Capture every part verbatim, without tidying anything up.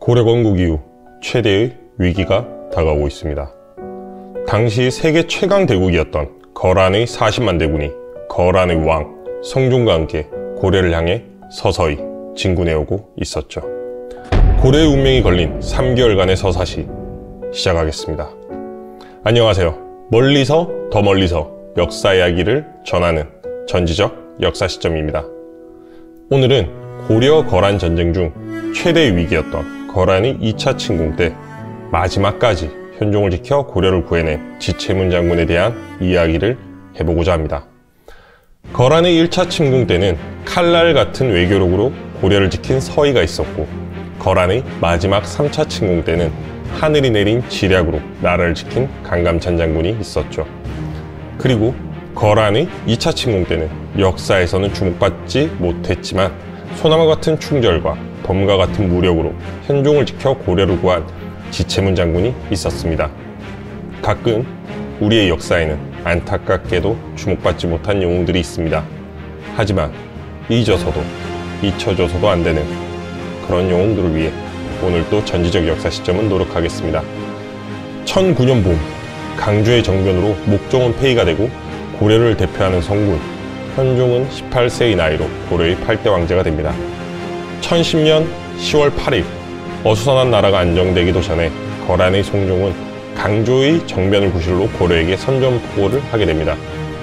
고려 건국 이후 최대의 위기가 다가오고 있습니다. 당시 세계 최강 대국이었던 거란의 사십만 대군이 거란의 왕 성종과 함께 고려를 향해 서서히 진군해오고 있었죠. 고려의 운명이 걸린 삼 개월간의 서사시 시작하겠습니다. 안녕하세요. 멀리서 더 멀리서 역사 이야기를 전하는 전지적 역사 시점입니다. 오늘은 고려 거란 전쟁 중 최대의 위기였던 거란의 이 차 침공 때 마지막까지 현종을 지켜 고려를 구해낸 지체문 장군에 대한 이야기를 해보고자 합니다. 거란의 일 차 침공 때는 칼날 같은 외교력으로 고려를 지킨 서희가 있었고, 거란의 마지막 삼 차 침공 때는 하늘이 내린 지략으로 나라를 지킨 강감찬 장군이 있었죠. 그리고 거란의 이 차 침공 때는 역사에서는 주목받지 못했지만 소나무 같은 충절과 덤과 같은 무력으로 현종을 지켜 고려를 구한 지체문 장군이 있었습니다. 가끔 우리의 역사에는 안타깝게도 주목받지 못한 영웅들이 있습니다. 하지만 잊어서도 잊혀져서도 안 되는 그런 영웅들을 위해 오늘 또 전지적 역사 시점은 노력하겠습니다. 천구 년 봄, 강조의 정변으로 목종은 폐위가 되고 고려를 대표하는 성군 현종은 십팔 세의 나이로 고려의 팔 대 왕제가 됩니다. 천십 년 시월 팔일, 어수선한 나라가 안정되기도 전에 거란의 성종은 강조의 정변을 구실로 고려에게 선전포고를 하게 됩니다.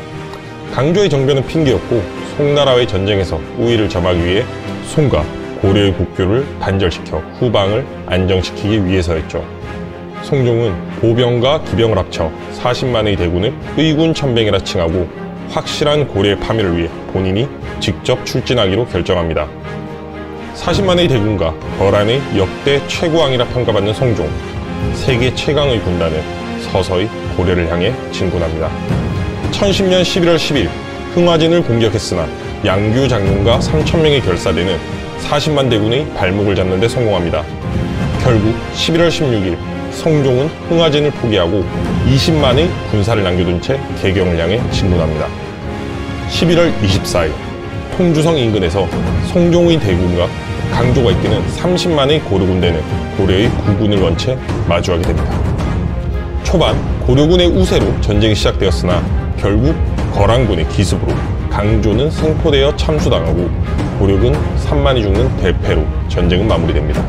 강조의 정변은 핑계였고 송나라와의 전쟁에서 우위를 점하기 위해 송과 고려의 국교를 단절시켜 후방을 안정시키기 위해서였죠. 성종은 보병과 기병을 합쳐 사십만의 대군을 의군 천병이라 칭하고 확실한 고려의 파멸을 위해 본인이 직접 출진하기로 결정합니다. 사십만의 대군과 거란의 역대 최고왕이라 평가받는 성종, 세계 최강의 군단은 서서히 고려를 향해 진군합니다. 천십 년 십일월 십일, 흥화진을 공격했으나 양규 장군과 삼천 명이 결사되는 사십만 대군의 발목을 잡는 데 성공합니다. 결국 십일월 십육일, 성종은 흥화진을 포기하고 이십만의 군사를 남겨둔 채 개경을 향해 진군합니다. 십일월 이십사일, 통주성 인근에서 성종의 대군과 강조가 이끄는 삼십만의 고려 군대는 고려의 구군을 원채 마주하게 됩니다. 초반 고려군의 우세로 전쟁이 시작되었으나 결국 거란군의 기습으로 강조는 생포되어 참수당하고 고려군 삼만이 죽는 대패로 전쟁은 마무리됩니다.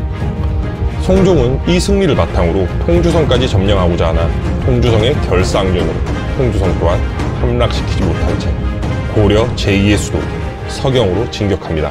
성종은 이 승리를 바탕으로 통주성까지 점령하고자 하나 통주성의 결사항전으로 통주성 또한 함락시키지 못한 채 고려 제이의 수도 서경으로 진격합니다.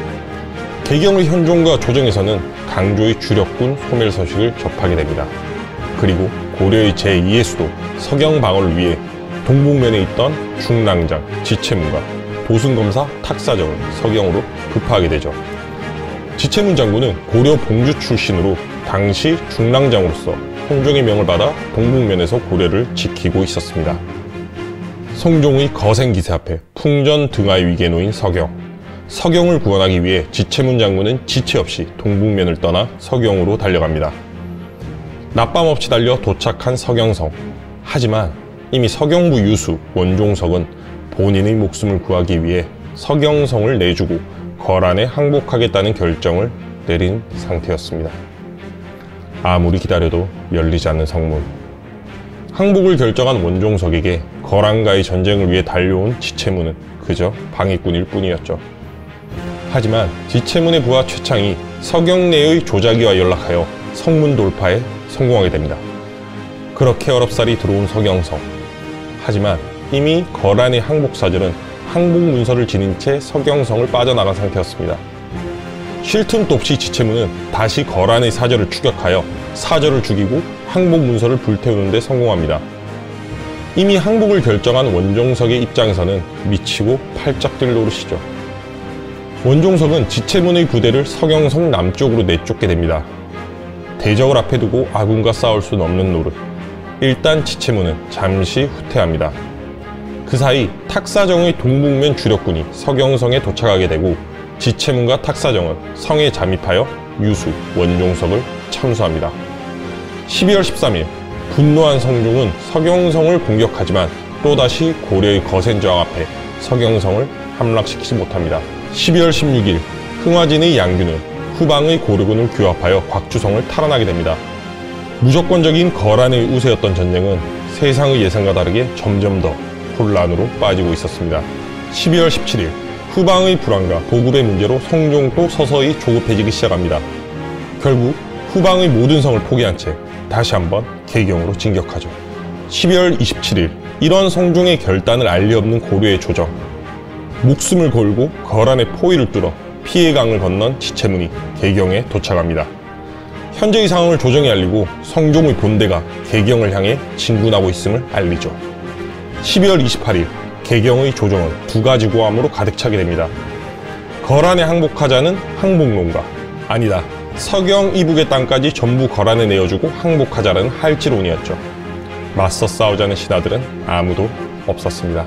개경의 현종과 조정에서는 강조의 주력군 소멸 소식을 접하게 됩니다. 그리고 고려의 제이의 수도 서경 방어를 위해 동북면에 있던 중랑장, 지체문과 도승검사 탁사정을 서경으로 급파하게 되죠. 지체문 장군은 고려 봉주 출신으로 당시 중랑장으로서 현종의 명을 받아 동북면에서 고려를 지키고 있었습니다. 성종의 거센 기세 앞에 풍전 등하의 위기에 놓인 서경. 서경을 구원하기 위해 지체문 장군은 지체 없이 동북면을 떠나 서경으로 달려갑니다. 낮밤 없이 달려 도착한 서경성. 하지만 이미 서경부 유수 원종석은 본인의 목숨을 구하기 위해 서경성을 내주고 거란에 항복하겠다는 결정을 내린 상태였습니다. 아무리 기다려도 열리지 않는 성문. 항복을 결정한 원종석에게 거란과의 전쟁을 위해 달려온 지체문은 그저 방해꾼일 뿐이었죠. 하지만 지체문의 부하 최창이 서경 내의 조자기와 연락하여 성문 돌파에 성공하게 됩니다. 그렇게 어렵사리 들어온 서경성. 하지만 이미 거란의 항복사절은 항복 문서를 지닌 채 서경성을 빠져나간 상태였습니다. 쉴 틈도 없이 지체문은 다시 거란의 사절을 추격하여 사절을 죽이고 항복 문서를 불태우는 데 성공합니다. 이미 항복을 결정한 원종석의 입장에서는 미치고 팔짝뛸 노릇이죠. 원종석은 지체문의 부대를 서경성 남쪽으로 내쫓게 됩니다. 대적을 앞에 두고 아군과 싸울 수는 없는 노릇. 일단 지체문은 잠시 후퇴합니다. 그 사이 탁사정의 동북면 주력군이 서경성에 도착하게 되고 지체문과 탁사정은 성에 잠입하여 유수, 원종석을 참수합니다. 십이월 십삼일, 분노한 성종은 서경성을 공격하지만 또다시 고려의 거센 저항 앞에 서경성을 함락시키지 못합니다. 십이월 십육일, 흥화진의 양규는 후방의 고려군을 규합하여 곽주성을 탈환하게 됩니다. 무조건적인 거란의 우세였던 전쟁은 세상의 예상과 다르게 점점 더 혼란으로 빠지고 있었습니다. 십이월 십칠일 후방의 불안과 보급의 문제로 성종도 서서히 조급해지기 시작합니다. 결국 후방의 모든 성을 포기한 채 다시 한번 개경으로 진격하죠. 십이월 이십칠일 이런 성종의 결단을 알리 없는 고려의 조정. 목숨을 걸고 거란의 포위를 뚫어 피해강을 건넌 지체문이 개경에 도착합니다. 현재의 상황을 조정에 알리고 성종의 본대가 개경을 향해 진군하고 있음을 알리죠. 십이월 이십팔일 개경의 조정은 두 가지 고함으로 가득 차게 됩니다. 거란에 항복하자는 항복론과 아니다, 서경 이북의 땅까지 전부 거란에 내어주고 항복하자라는 할지론이었죠. 맞서 싸우자는 신하들은 아무도 없었습니다.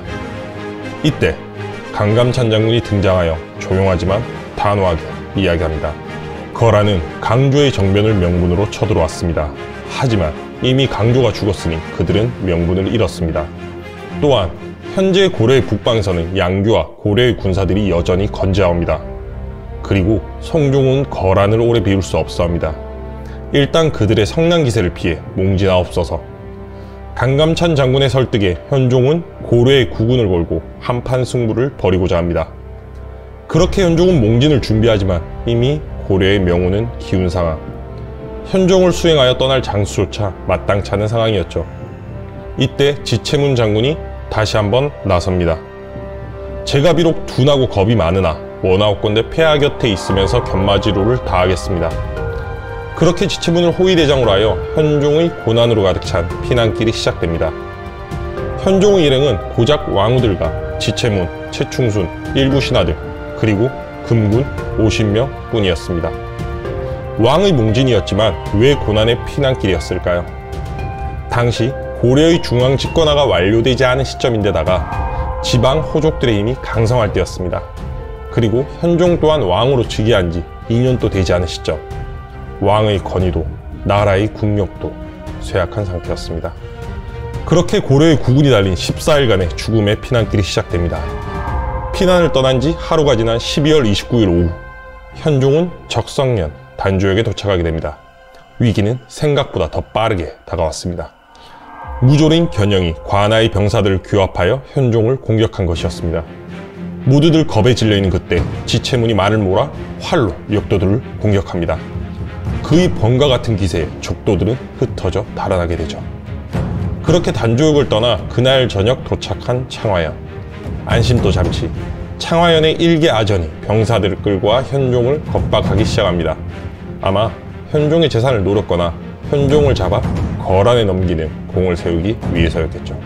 이때 강감찬 장군이 등장하여 조용하지만 단호하게 이야기합니다. 거란은 강조의 정변을 명분으로 쳐들어왔습니다. 하지만 이미 강조가 죽었으니 그들은 명분을 잃었습니다. 또한 현재 고려의 북방에서는 양교와 고려의 군사들이 여전히 건재하옵니다. 그리고 성종은 거란을 오래 비울 수 없어합니다. 일단 그들의 성난 기세를 피해 몽진하옵소서. 강감찬 장군의 설득에 현종은 고려의 국군을 걸고 한판 승부를 벌이고자 합니다. 그렇게 현종은 몽진을 준비하지만 이미 고려의 명우는 기운 상황, 현종을 수행하여 떠날 장수조차 마땅치 않은 상황이었죠. 이때 지체문 장군이 다시 한번 나섭니다. 제가 비록 둔하고 겁이 많으나 원하옵건대 폐하 곁에 있으면서 견마지로를 다하겠습니다. 그렇게 지체문을 호위대장으로 하여 현종의 고난으로 가득 찬 피난길이 시작됩니다. 현종의 일행은 고작 왕후들과 지체문, 최충순, 일부 신하들, 그리고 금군 오십 명 뿐이었습니다. 왕의 몽진이었지만 왜 고난의 피난길이었을까요? 당시 고려의 중앙 집권화가 완료되지 않은 시점인데다가 지방 호족들의 힘이 강성할 때였습니다. 그리고 현종 또한 왕으로 즉위한 지 이 년도 되지 않은 시점, 왕의 권위도 나라의 국력도 쇠약한 상태였습니다. 그렇게 고려의 국군이 달린 십사일간의 죽음의 피난길이 시작됩니다. 피난을 떠난 지 하루가 지난 십이월 이십구일 오후, 현종은 적성년 단조역에 도착하게 됩니다. 위기는 생각보다 더 빠르게 다가왔습니다. 무조린 견영이 관아의 병사들을 규합하여 현종을 공격한 것이었습니다. 모두들 겁에 질려있는 그때 지체문이 말을 몰아 활로 역도들을 공격합니다. 그의 번과 같은 기세에 적도들은 흩어져 달아나게 되죠. 그렇게 단조역을 떠나 그날 저녁 도착한 창화연. 안심도 잠시 창화연의 일개 아전이 병사들을 끌고 와 현종을 겁박하기 시작합니다. 아마 현종의 재산을 노렸거나 현종을 잡아 거란에 넘기는 공을 세우기 위해서였겠죠.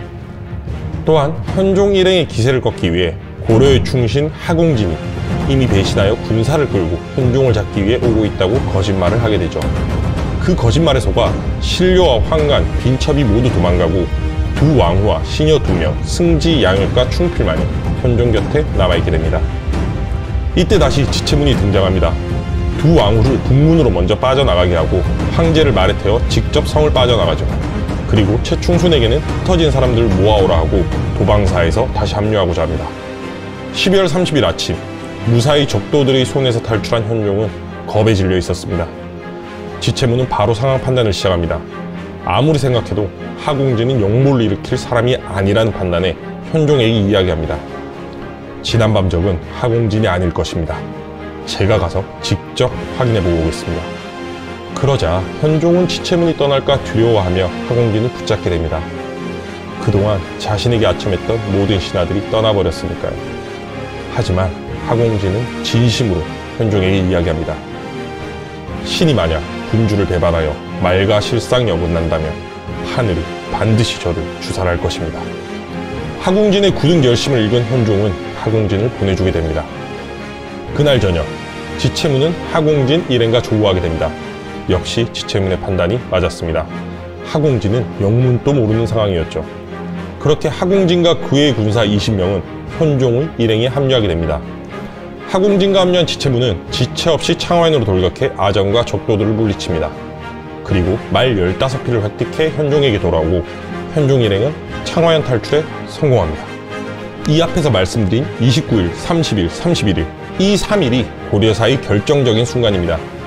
또한 현종 일행의 기세를 꺾기 위해 고려의 충신 하공진이 이미 배신하여 군사를 끌고 현종을 잡기 위해 오고 있다고 거짓말을 하게 되죠. 그 거짓말에 속아 신료와 황간, 빈첩이 모두 도망가고 두 왕후와 시녀 두 명, 승지, 양öl과 충필만이 현종 곁에 남아있게 됩니다. 이때 다시 지체문이 등장합니다. 두 왕후를 북문으로 먼저 빠져나가게 하고 황제를 말에 태워 직접 성을 빠져나가죠. 그리고 최충순에게는 흩어진 사람들을 모아오라 하고 도방사에서 다시 합류하고자 합니다. 십이월 삼십일 아침, 무사히 적도들의 손에서 탈출한 현종은 겁에 질려 있었습니다. 지체문은 바로 상황 판단을 시작합니다. 아무리 생각해도 하공진은 역모를 일으킬 사람이 아니라는 판단에 현종에게 이야기합니다. 지난밤 적은 하공진이 아닐 것입니다. 제가 가서 직접 확인해보고 오겠습니다. 그러자 현종은 지체문이 떠날까 두려워하며 하공진을 붙잡게 됩니다. 그동안 자신에게 아첨했던 모든 신하들이 떠나버렸으니까요. 하지만 하공진은 진심으로 현종에게 이야기합니다. 신이 만약 군주를 배반하여 말과 실상이 어긋난다면 하늘이 반드시 저를 주살할 것입니다. 하공진의 굳은 결심을 읽은 현종은 하공진을 보내주게 됩니다. 그날 저녁, 지체문은 하공진 일행과 조우하게 됩니다. 역시 지체문의 판단이 맞았습니다. 하공진은 영문도 모르는 상황이었죠. 그렇게 하공진과 그의 군사 이십 명은 현종의 일행에 합류하게 됩니다. 하공진과 합류한 지체문은 지체 없이 창화연으로 돌격해 아전과 적도들을 물리칩니다. 그리고 말 열다섯 피를 획득해 현종에게 돌아오고 현종 일행은 창화연 탈출에 성공합니다. 이 앞에서 말씀드린 이십구일, 삼십일, 삼십일일 이 삼 일이 고려사의 결정적인 순간입니다.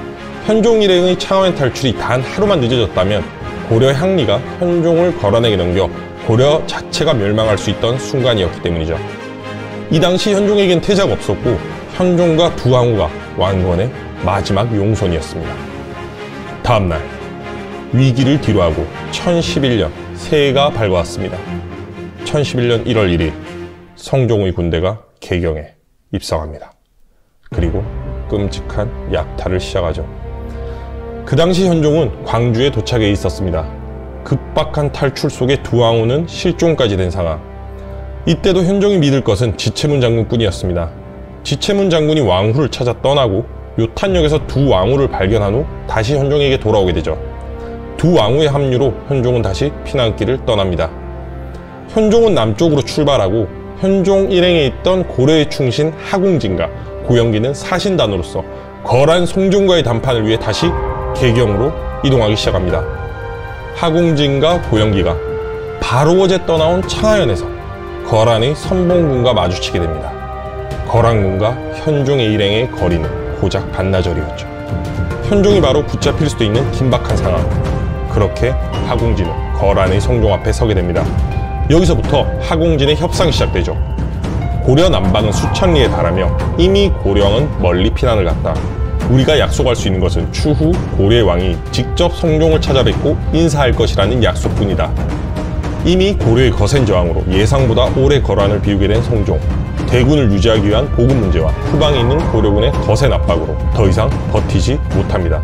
현종 일행의 창하웬 탈출이 단 하루만 늦어졌다면 고려 향리가 현종을 거란에게 넘겨 고려 자체가 멸망할 수 있던 순간이었기 때문이죠. 이 당시 현종에겐 태자가 없었고 현종과 두 왕후가 왕권의 마지막 용손이었습니다. 다음날 위기를 뒤로하고 천십일 년 새해가 밝아왔습니다. 천십일 년 일월 일일 성종의 군대가 개경에 입성합니다. 그리고 끔찍한 약탈을 시작하죠. 그 당시 현종은 광주에 도착해 있었습니다. 급박한 탈출 속에 두 왕후는 실종까지 된 상황. 이때도 현종이 믿을 것은 지체문 장군뿐이었습니다. 지체문 장군이 왕후를 찾아 떠나고 요탄역에서 두 왕후를 발견한 후 다시 현종에게 돌아오게 되죠. 두 왕후의 합류로 현종은 다시 피난길을 떠납니다. 현종은 남쪽으로 출발하고 현종 일행에 있던 고려의 충신 하궁진과 고영기는 사신단으로서 거란 송종과의談판을 위해 다시 개경으로 이동하기 시작합니다. 하궁진과 고영기가 바로 어제 떠나온 창하연에서 거란의 선봉군과 마주치게 됩니다. 거란군과 현종의 일행의 거리는 고작 반나절이었죠. 현종이 바로 붙잡힐 수도 있는 긴박한 상황. 그렇게 하궁진은 거란의 성종 앞에 서게 됩니다. 여기서부터 하궁진의 협상이 시작되죠. 고려 남방은 수천 리에 달하며 이미 고려왕은 멀리 피난을 갔다. 우리가 약속할 수 있는 것은 추후 고려의 왕이 직접 성종을 찾아뵙고 인사할 것이라는 약속뿐이다. 이미 고려의 거센 저항으로 예상보다 오래 거란을 비우게 된 성종. 대군을 유지하기 위한 보급 문제와 후방에 있는 고려군의 거센 압박으로 더 이상 버티지 못합니다.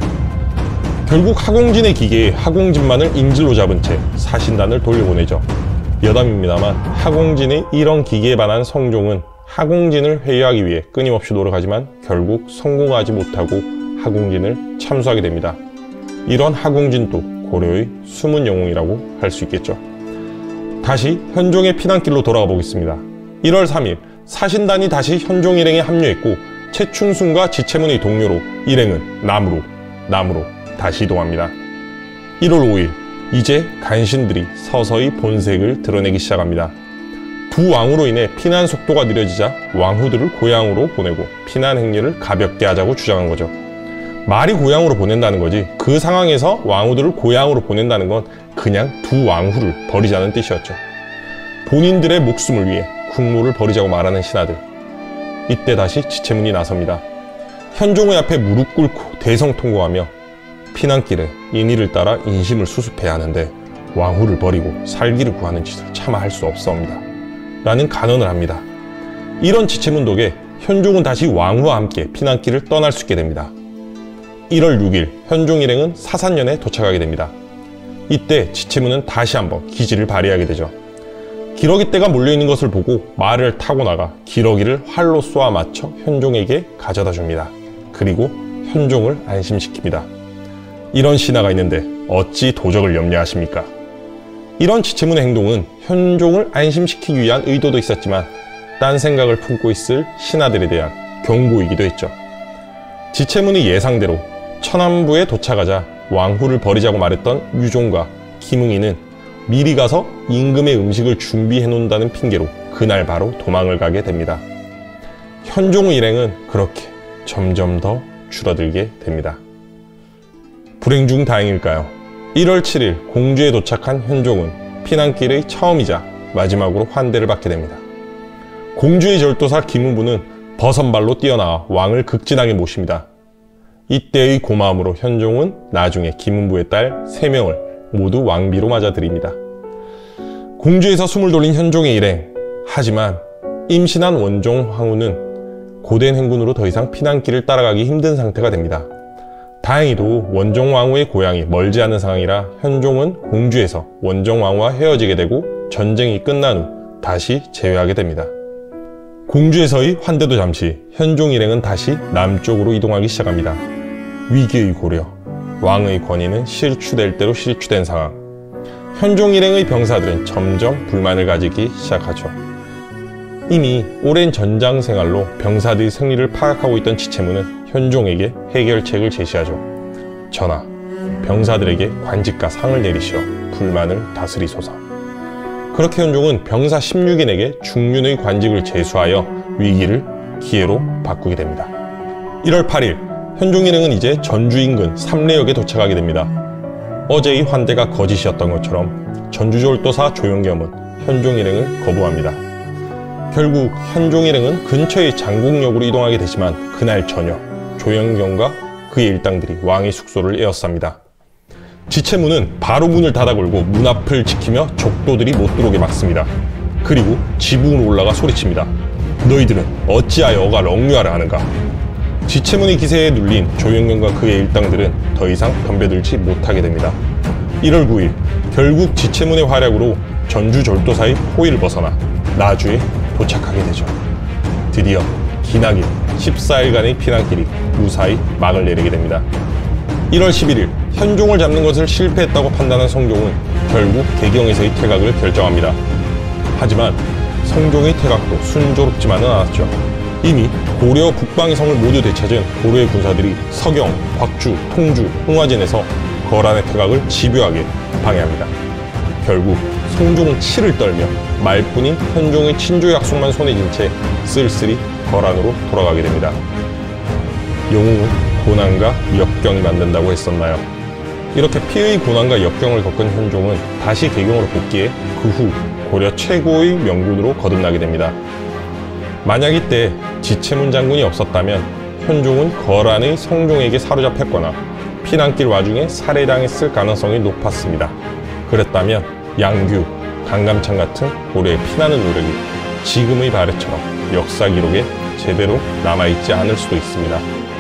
결국 하궁진의 기계에 하궁진만을 인질로 잡은 채 사신단을 돌려보내죠. 여담입니다만 하궁진의 이런 기계에 반한 성종은 하궁진을 회유하기 위해 끊임없이 노력하지만 결국 성공하지 못하고 하궁진을 참수하게 됩니다. 이런 하궁진도 고려의 숨은 영웅이라고 할 수 있겠죠. 다시 현종의 피난길로 돌아가 보겠습니다. 일월 삼일 사신단이 다시 현종 일행에 합류했고 최충순과 지체문의 동료로 일행은 남으로 남으로 다시 이동합니다. 일월 오일 이제 간신들이 서서히 본색을 드러내기 시작합니다. 두 왕후로 인해 피난 속도가 느려지자 왕후들을 고향으로 보내고 피난 행렬을 가볍게 하자고 주장한 거죠. 말이 고향으로 보낸다는 거지 그 상황에서 왕후들을 고향으로 보낸다는 건 그냥 두 왕후를 버리자는 뜻이었죠. 본인들의 목숨을 위해 국모를 버리자고 말하는 신하들. 이때 다시 지체문이 나섭니다. 현종의 앞에 무릎 꿇고 대성통곡하며 피난길에 인의를 따라 인심을 수습해야 하는데 왕후를 버리고 살기를 구하는 짓을 차마 할 수 없사옵니다. 라는 간언을 합니다. 이런 지체문 덕에 현종은 다시 왕후와 함께 피난길을 떠날 수 있게 됩니다. 일월 육일 현종 일행은 사산연에 도착하게 됩니다. 이때 지체문은 다시 한번 기지를 발휘하게 되죠. 기러기 떼가 몰려있는 것을 보고 말을 타고 나가 기러기를 활로 쏘아 맞춰 현종에게 가져다 줍니다. 그리고 현종을 안심시킵니다. 이런 신하가 있는데 어찌 도적을 염려하십니까? 이런 지체문의 행동은 현종을 안심시키기 위한 의도도 있었지만 딴 생각을 품고 있을 신하들에 대한 경고이기도 했죠. 지체문의 예상대로 천안부에 도착하자 왕후를 버리자고 말했던 유종과 김응희는 미리 가서 임금의 음식을 준비해 놓는다는 핑계로 그날 바로 도망을 가게 됩니다. 현종의 일행은 그렇게 점점 더 줄어들게 됩니다. 불행 중 다행일까요? 일월 칠일 공주에 도착한 현종은 피난길의 처음이자 마지막으로 환대를 받게 됩니다. 공주의 절도사 김은부는 버선발로 뛰어나와 왕을 극진하게 모십니다. 이때의 고마움으로 현종은 나중에 김은부의 딸 세 명을 모두 왕비로 맞아들입니다. 공주에서 숨을 돌린 현종의 일행. 하지만 임신한 원종 황후는 고된 행군으로 더 이상 피난길을 따라가기 힘든 상태가 됩니다. 다행히도 원종 왕후의 고향이 멀지 않은 상황이라 현종은 공주에서 원종 왕후와 헤어지게 되고 전쟁이 끝난 후 다시 재회하게 됩니다. 공주에서의 환대도 잠시, 현종 일행은 다시 남쪽으로 이동하기 시작합니다. 위기의 고려, 왕의 권위는 실추될 대로 실추된 상황. 현종 일행의 병사들은 점점 불만을 가지기 시작하죠. 이미 오랜 전장 생활로 병사들의 승리를 파악하고 있던 지체문은 현종에게 해결책을 제시하죠. 전하, 병사들에게 관직과 상을 내리시어 불만을 다스리소서. 그렇게 현종은 병사 십육 인에게 중륜의 관직을 제수하여 위기를 기회로 바꾸게 됩니다. 일월 팔일 현종 일행은 이제 전주 인근 삼례역에 도착하게 됩니다. 어제의 환대가 거짓이었던 것처럼 전주졸도사 조영겸은 현종 일행을 거부합니다. 결국 현종 일행은 근처의 장곡역으로 이동하게 되지만 그날 저녁 조영겸과 그의 일당들이 왕의 숙소를 에워쌉니다. 지체문은 바로 문을 닫아 걸고 문 앞을 지키며 족도들이 못 들어오게 막습니다. 그리고 지붕으로 올라가 소리칩니다. 너희들은 어찌하여 어가 럭류하라 하는가? 지체문의 기세에 눌린 조영겸과 그의 일당들은 더 이상 덤벼들지 못하게 됩니다. 일월 구일 결국 지체문의 활약으로 전주졸도사의 포위를 벗어나 나주에 도착하게 되죠. 드디어 기나긴 십사일간의 피난길이 무사히 막을 내리게 됩니다. 일월 십일일 현종을 잡는 것을 실패했다고 판단한 성종은 결국 개경에서의 퇴각을 결정합니다. 하지만 성종의 퇴각도 순조롭지만은 않았죠. 이미 고려 북방의 성을 모두 되찾은 고려의 군사들이 서경, 곽주, 통주, 흥화진에서 거란의 퇴각을 집요하게 방해합니다. 결국 성종은 치를 떨며 말뿐인 현종의 친조 약속만 손에 쥔 채 쓸쓸히 거란으로 돌아가게 됩니다. 영웅은 고난과 역경이 만든다고 했었나요? 이렇게 피의 고난과 역경을 겪은 현종은 다시 개경으로 복귀해 그 후 고려 최고의 명군으로 거듭나게 됩니다. 만약 이때 지체문 장군이 없었다면 현종은 거란의 성종에게 사로잡혔거나 피난길 와중에 살해당했을 가능성이 높았습니다. 그랬다면 양규, 강감찬 같은 고려의 피나는 노력이 지금의 발해처럼 역사 기록에 제대로 남아있지 않을 수도 있습니다.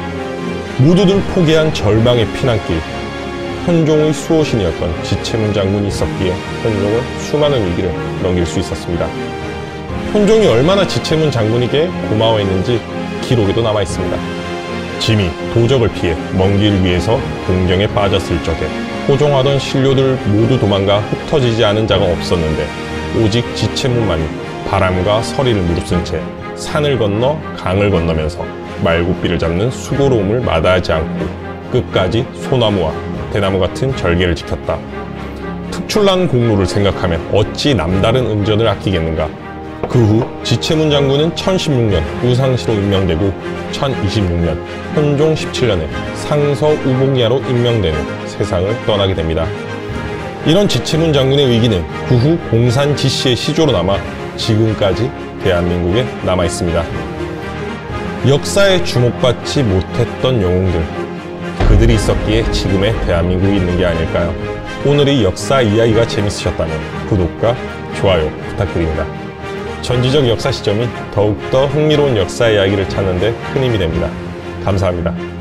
모두들 포기한 절망의 피난길, 현종의 수호신이었던 지체문 장군이 있었기에 현종은 수많은 위기를 넘길 수 있었습니다. 현종이 얼마나 지체문 장군에게 고마워했는지 기록에도 남아있습니다. 짐이 도적을 피해 먼 길 위에서 궁정에 빠졌을 적에 호종하던 신료들 모두 도망가 흩어지지 않은 자가 없었는데 오직 지체문만이 바람과 서리를 무릅쓴 채 산을 건너 강을 건너면서 말굽비를 잡는 수고로움을 마다하지 않고 끝까지 소나무와 대나무 같은 절개를 지켰다. 특출난 공로를 생각하면 어찌 남다른 은전을 아끼겠는가. 그 후 지체문 장군은 천십육년 우상시로 임명되고 천이십육년 현종 십칠년에 상서 우봉야로 임명된 후 세상을 떠나게 됩니다. 이런 지체문 장군의 위기는 그 후 공산 지시의 시조로 남아 지금까지 대한민국에 남아 있습니다. 역사에 주목받지 못했던 영웅들, 그들이 있었기에 지금의 대한민국이 있는 게 아닐까요? 오늘의 역사 이야기가 재밌으셨다면 구독과 좋아요 부탁드립니다. 전지적 역사 시점이 더욱더 흥미로운 역사 이야기를 찾는 데 큰 힘이 됩니다. 감사합니다.